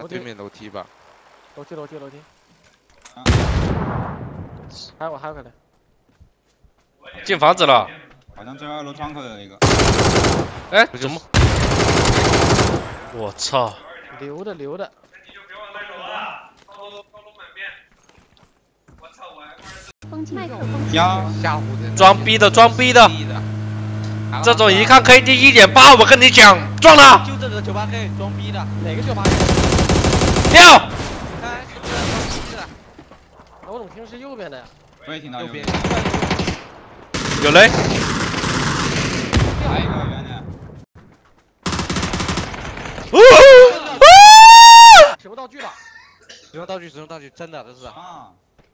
对面楼梯吧。 楼梯。还有个呢。 进房子了。 好像最后2楼窗口有一个。 哎，怎么？我操！ 溜的。 呀， 吓唬人！ 装逼的！这种一看 KD 1.8，我跟你讲，撞了！ 就这个98K 装逼的， 哪个98K？ 掉！ 看是不是装逼的？ 我怎么听是右边的呀？ 我也听到右边。 有雷！ 还有一个圆的。 使用道具了。 使用道具，真的这是。 啊！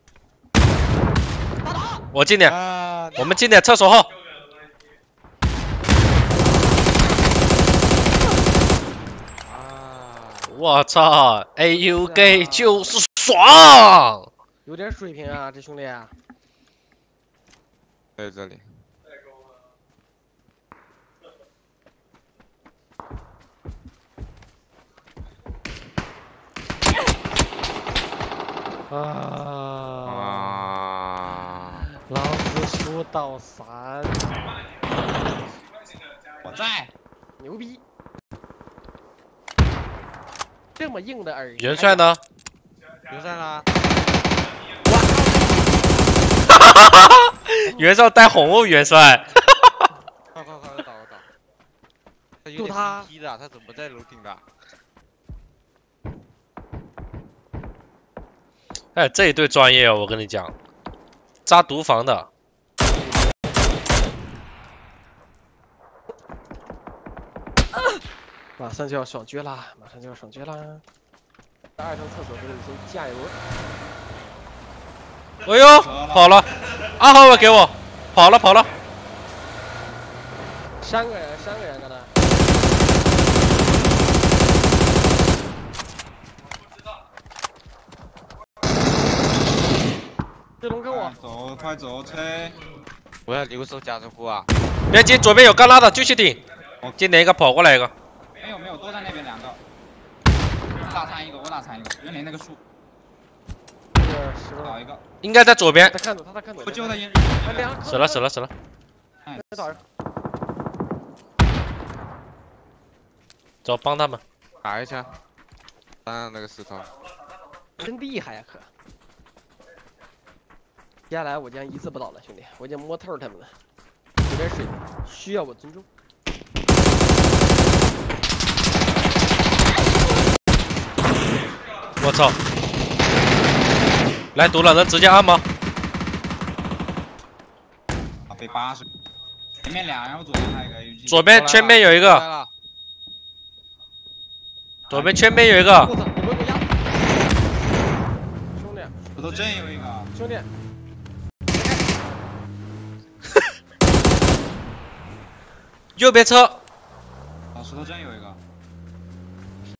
我近点，我们近点，厕所后。我操 ！AUG 就是爽！ 有点水平啊，这兄弟。 在这里。 老子出到3。 我在。 牛逼！这么硬的耳。 元帅呢？ 元帅呢？ 元帅带红哦，元帅。 快，我倒。 就他踢的，他怎么在楼顶的？ 哎，这一队专业哦，我跟你讲，扎毒房的。 马上就要爽狙啦！2层厕所给你先加油！ 哎呦，跑了！2号位给我，跑了。 3个人刚才。这龙跟我。 快走，车！ 我要留守夹着库啊！ 别急，左边有干拉的，继续顶。今点一个跑过来一个。 没有，都在那边2个。我打残一个，原来那个树。倒一个。 应该在左边。 他在看左。 我救他一。 死了。走，帮他们。 打一下。上那个石头。 真厉害呀，可。接下来我将一字不倒了，兄弟，我已经摸透他们了，有点水平，需要我尊重。 我操！来毒了，能直接按吗？ 被80。前面2，然后左边还有一个 UG。 左边圈边有一个。左边圈边有一个。 我操！你给我压！兄弟， 石头镇有一个。 兄弟。 右边车。 石头镇有一个。